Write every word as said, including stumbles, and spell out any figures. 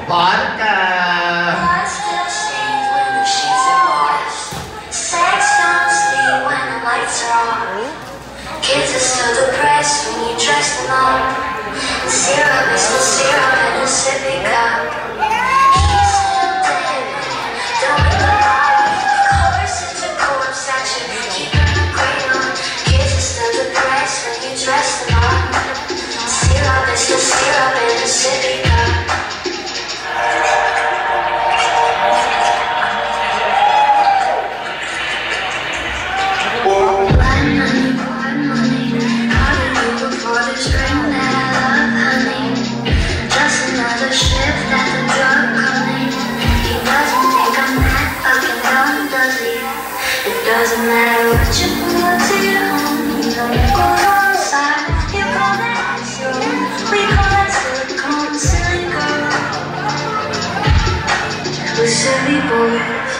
Vodka. Blood still stains when the sheets are washed. Sex don't sleep when the lights are off. Kids are still depressed when you dress them up. Syrup is still syrup in a sippy cup. He's still dead, don't make the laugh. Corpse into corpse section, keeping the green on. Kids are still depressed when you dress them up. Syrup is still syrup in a sippy cup. Doesn't matter what you put to your home, you know you go outside, you call that zone, we call that silicone, silly girl, we're silly boys.